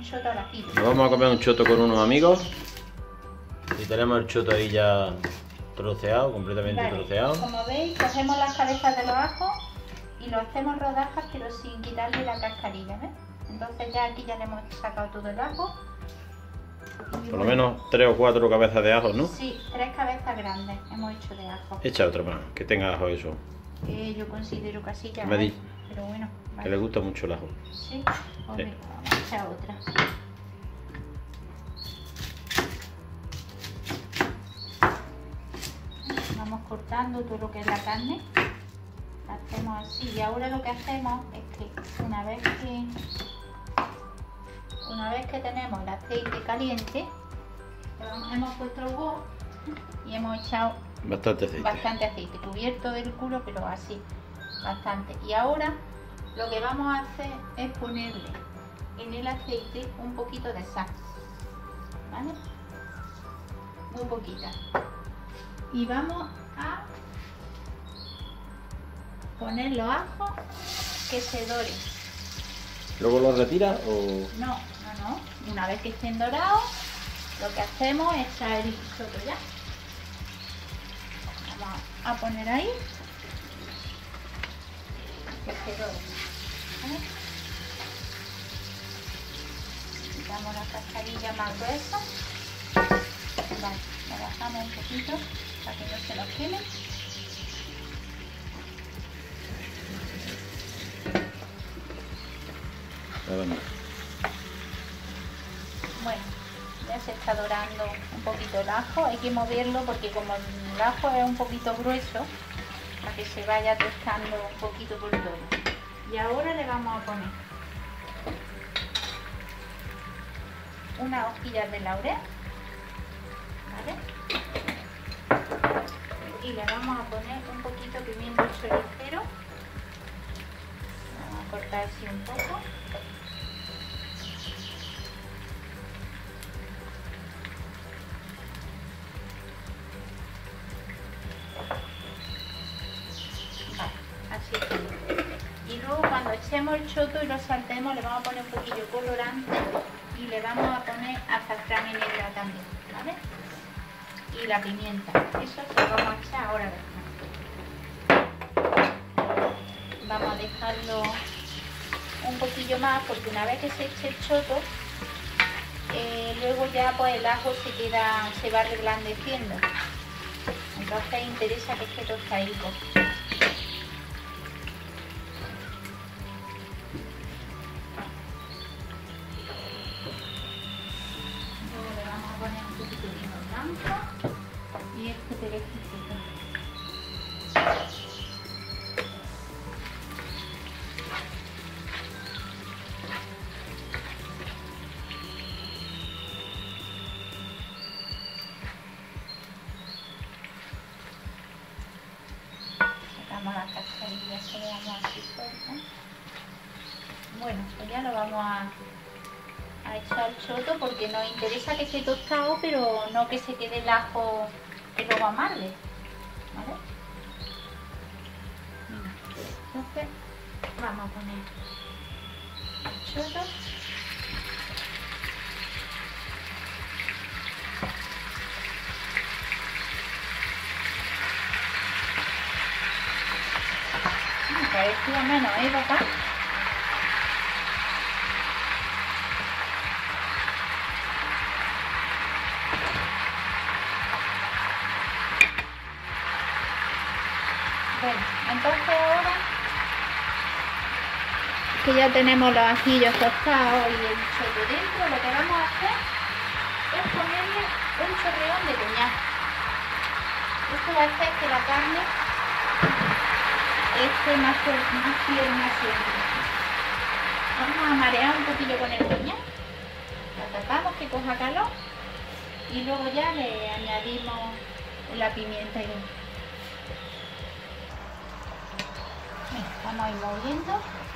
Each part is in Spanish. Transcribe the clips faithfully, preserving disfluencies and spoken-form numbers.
choto al ajillo. Nos vamos a comer un choto con unos amigos. Y tenemos el choto ahí ya troceado, completamente Vale, troceado. como veis, cogemos las cabezas de los ajos y lo hacemos rodajas, pero sin quitarle la cascarilla, ¿ves? Entonces ya aquí ya le hemos sacado todo el ajo. Y Por bueno, lo menos tres o cuatro cabezas de ajo, ¿no? sí, tres cabezas grandes hemos hecho de ajo. Echa otra más, que tenga ajo eso. Eh, yo considero casi ya, Me di. pero bueno, Que vale. le gusta mucho el ajo. Sí, pues Sí. venga, vamos a echar otra. Vamos cortando todo lo que es la carne. La hacemos así. Y ahora lo que hacemos es que una vez que una vez que tenemos el aceite caliente, hemos puesto el huevo y hemos echado Bastante aceite. bastante aceite, cubierto del culo, pero así, bastante. Y ahora lo que vamos a hacer es ponerle en el aceite un poquito de sal, ¿vale? Muy poquita. Y vamos a poner los ajos que se doren. ¿Luego lo retira o...? No, no, no. Una vez que estén dorados, lo que hacemos es echar el choto ya. Vamos a poner ahí. Que se doren. ¿Vale? Quitamos la cascarilla más gruesa. Vale, lo bajamos un poquito para que no se nos queme. Nada más. Bueno, ya se está dorando un poquito el ajo. Hay que moverlo porque como el ajo es un poquito grueso, para que se vaya tostando un poquito por todo. Y ahora le vamos a poner unas hojillas de laurel, ¿vale? Y le vamos a poner un poquito de pimiento choricero. Vamos a cortar así un poco. Así. Y luego cuando echemos el choto y lo saltemos le vamos a poner un poquillo colorante y le vamos a poner azafrán y negra también, ¿vale? Y la pimienta, eso se lo vamos a echar ahora después. Vamos a dejarlo un poquillo más porque una vez que se eche el choto, eh, luego ya pues el ajo se queda, se va reblandeciendo. Entonces interesa que esté tostadico. Y este perejilcito. Sacamos la cascarilla, se le damos así suelta. Bueno, pues ya lo vamos a a echar el choto porque nos interesa que esté tostado, pero no que se quede el ajo que luego amargue, ¿vale? Mira, entonces vamos a poner el choto. Me parecía menos, ¿eh, papá? Bueno, entonces ahora que ya tenemos los ajillos tostados y el choto dentro, lo que vamos a hacer es ponerle un chorreón de coñac. Esto va a hacer que la carne esté más tierna siempre. Vamos a marear un poquillo con el coñac, la tapamos que coja calor y luego ya le añadimos la pimienta y el... Vamos a ir moviendo.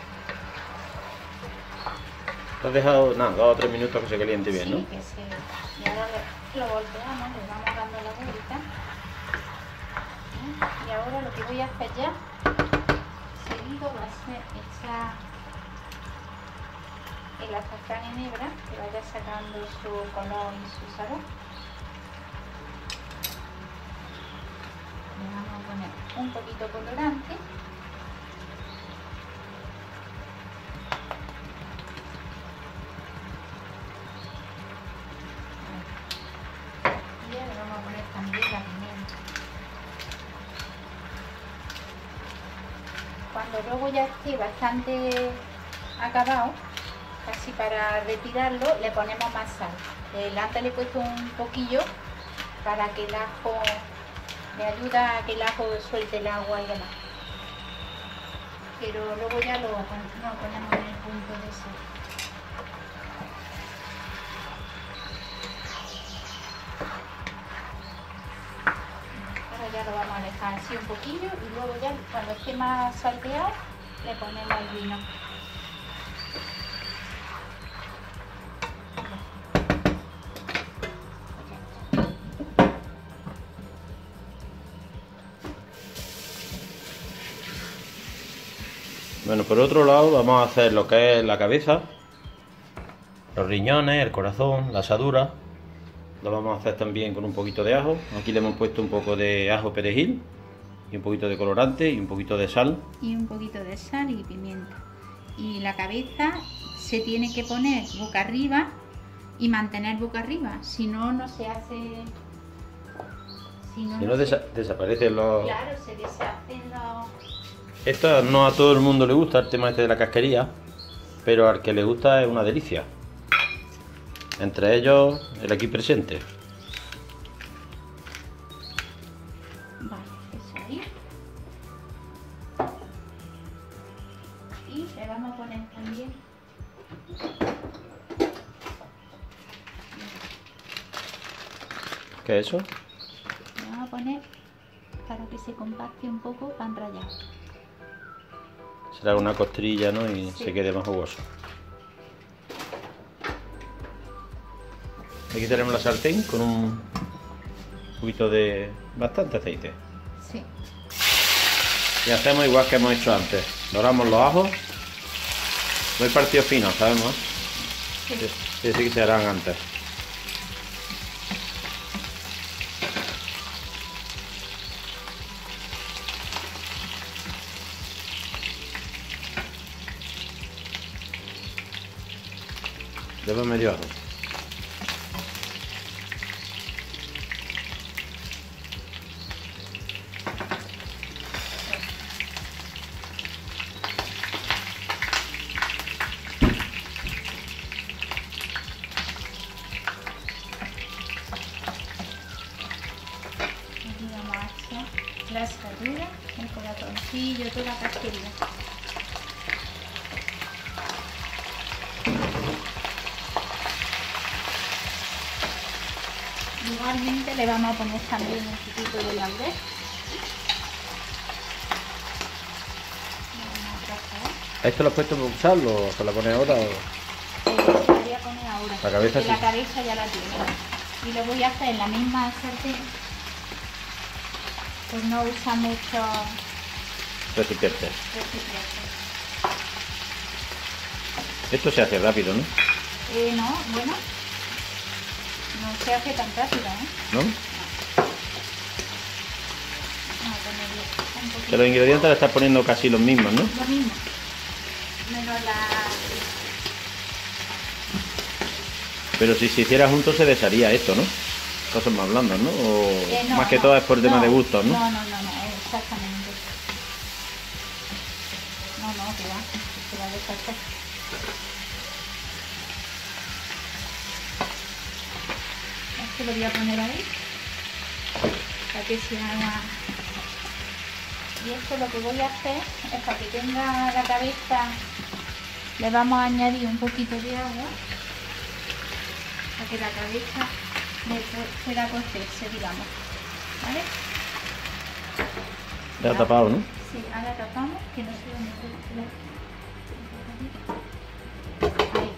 Te has dejado, nada, dos o tres minutos que se caliente bien, ¿no? Sí, que sí. Y ahora lo, lo volteamos, le vamos dando la vuelta. Y ahora lo que voy a hacer ya, seguido, va a ser echar el azafrán en hebra, que vaya sacando su color y su sabor. Le vamos a poner un poquito colorante. Y ahora vamos a poner también la pimienta. Cuando luego ya esté bastante acabado, casi para retirarlo, le ponemos más sal. Antes le he puesto un poquillo para que el ajo, le ayuda a que el ajo suelte el agua y demás. Pero luego ya lo, lo ponemos en el punto de sal. Ahora ya lo vamos a dejar así un poquillo y luego ya cuando esté más salteado le ponemos el vino. Bueno, por otro lado vamos a hacer lo que es la cabeza, los riñones, el corazón, la asadura. Lo vamos a hacer también con un poquito de ajo. Aquí le hemos puesto un poco de ajo perejil y un poquito de colorante y un poquito de sal. Y un poquito de sal y pimienta. Y la cabeza se tiene que poner boca arriba y mantener boca arriba, si no, no se hace... Si no, Si no, no desa se... desaparecen los... Claro, se deshacen los... Esto no a todo el mundo le gusta, el tema este de la casquería, pero al que le gusta es una delicia. Entre ellos, el aquí presente. Vale, eso ahí. Y le vamos a poner también... ¿Qué es eso? Le vamos a poner para que se compacte un poco pan rallado. Será una costrilla, ¿no? Y Sí. se quede más jugoso. Aquí tenemos la sartén con un poquito de... bastante aceite. Sí. Y hacemos igual que hemos hecho antes. Doramos los ajos. No hay partidos finos, sabemos. Sí. Sí, sí que se harán antes. Después medio ajo. Aquí vamos a echar la asadura, el corazoncillo, toda la casquería. Igualmente le vamos a poner también un poquito de laurel. ¿Esto lo has puesto para usarlo o se lo pones ahora? O... Lo voy a poner ahora, La cabeza porque sí. la cabeza ya la tiene. Y lo voy a hacer en la misma sartén, pues no usa mucho recipiente. recipiente. Esto se hace rápido, ¿no? Eh, no, bueno, no se hace tan rápido, ¿eh? ¿No? Vamos a ponerle un poquito. Que los ingredientes le estás poniendo casi los mismos, ¿no? Lo mismo, menos la... Pero si se hiciera juntos se desharía esto, ¿no? Cosas más blandas, ¿no? O Eh, no, más que no, todo es por tema no, de gustos, ¿no? No, no, no, no, exactamente. No, no, que va, que va a deshacer. Esto lo voy a poner ahí, para que se haga... Y esto lo que voy a hacer es para que tenga la cabeza, le vamos a añadir un poquito de agua, para que la cabeza le pu- pueda cocerse, digamos, ¿vale? Ya tapado, ¿no? Sí, ahora tapamos, que no se dónde está. Ahí.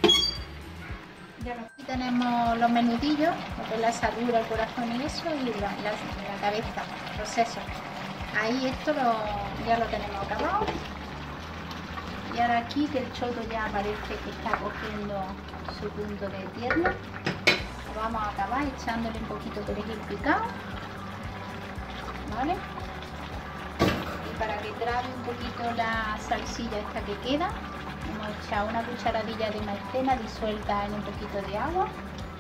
Ya lo- Aquí tenemos los menudillos, lo que es la asadura, el corazón y eso, y la, la, la cabeza, los sesos. Ahí esto lo, ya lo tenemos acabado. Y ahora aquí, que el choto ya parece que está cogiendo su punto de tierno, vamos a acabar echándole un poquito de perejil picado, ¿vale? Y para que trabe un poquito la salsilla esta que queda, hemos echado una cucharadilla de maicena disuelta en un poquito de agua.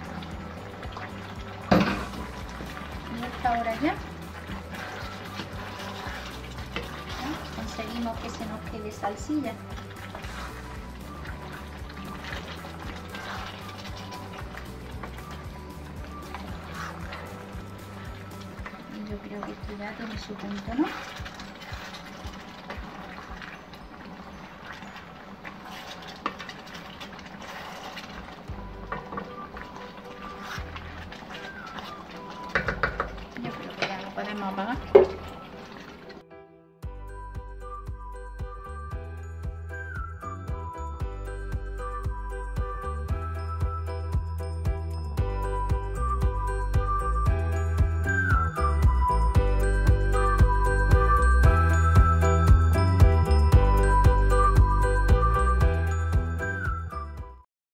Y a esta hora ya conseguimos que se nos quede salsilla. Y yo creo que esto ya tiene su punto, ¿no? Yo creo que ya lo podemos apagar.